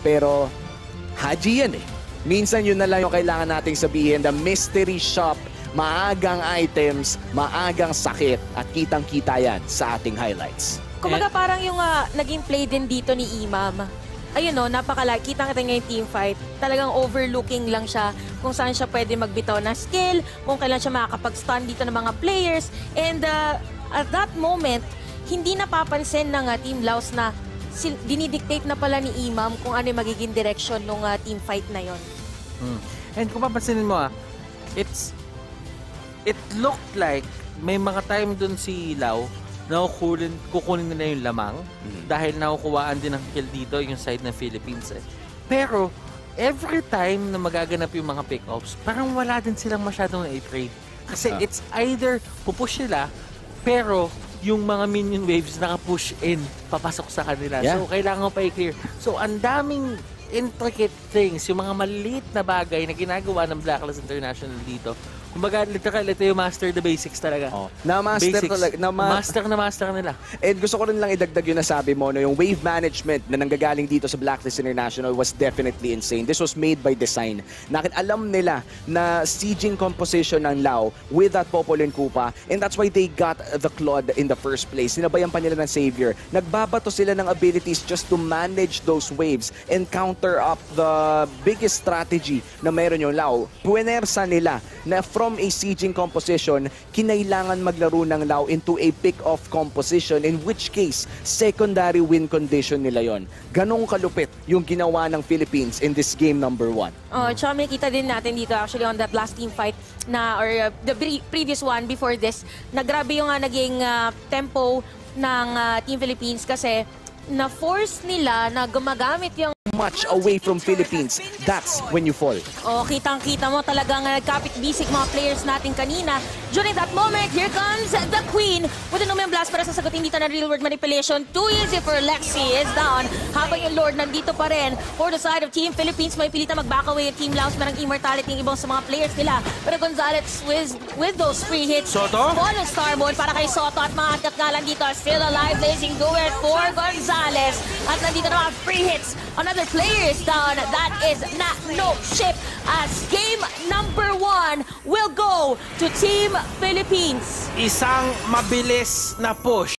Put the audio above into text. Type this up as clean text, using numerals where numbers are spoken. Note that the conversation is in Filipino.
Pero, Haji yan eh. Minsan yun na lang yung kailangan nating sabihin, the mystery shop, maagang items, maagang sakit, at kitang-kita yan sa ating highlights. Kumbaga parang yung naging play din dito ni Imam. Ayun no, kitang kita nga yung team fight. Talagang overlooking lang siya kung saan siya pwede magbitaw na skill, kung kailan siya makakapag-stun dito ng mga players. And at that moment, hindi napapansin ng Team Laos na dinidictate na pala ni Imam kung ano yung magiging direction ng team fight na yon. And kung papansinin mo it looked like may mga time dun si Lau na kukunin nila yung lamang dahil nakukuhaan din ng kill dito yung side ng Philippines eh. Pero every time na magaganap yung mga pick-ups, parang wala din silang masyadong na-trade. Kasi it's either pupush sila, pero yung mga minion waves naka-push in, papasok sa kanila. Yeah. So, kailangan pa i-clear. So, ang daming intricate things, yung mga maliit na bagay na ginagawa ng Blacklist International dito. Kumbaga, literal, ito yung master the basics talaga. Na-master talaga. Master nila. And gusto ko rin lang idagdag yung nasabi mo, no, yung wave management na nanggagaling dito sa Blacklist International was definitely insane. This was made by design. Alam nila na sieging composition ng Lau with that Popolin Kupa, and that's why they got the Claude in the first place. Sinabayan pa nila ng Savior. Nagbabato sila ng abilities just to manage those waves and counter up the biggest strategy na meron yung Lau. Puwenersa nila na from a sieging composition, kinailangan maglaro ng Lau into a pick-off composition, in which case, secondary win condition nila yon. Ganong kalupit yung ginawa ng Philippines in this game number 1. Tsaka may kita din natin dito actually on that last team fight na, or the previous one before this, na grabe yung naging tempo ng Team Philippines kasi na-force nila na gumagamit yung much away from Philippines, that's when you fall. Kitang-kita mo talagang nagkapit-bisig mga players natin kanina. During that moment, here comes the Queen with an Numen Blast para sasagutin dito ng real-world manipulation. Too easy for Lexi is down. Habang yung Lord nandito pa rin for the side of Team Philippines, may pilitan mag-back away yung Team Laos. Merang immortality yung ibang sa mga players nila. Pero Gonzalez with those free hits. Soto? Follow Star Mode para kay Soto at mga katgalan dito are still alive. Blazing duet for Gonzalez. At nandito na mga free hits. Another player is down. That is no ship as game number 1 will go to Team Philippines. Isang mabilis na push.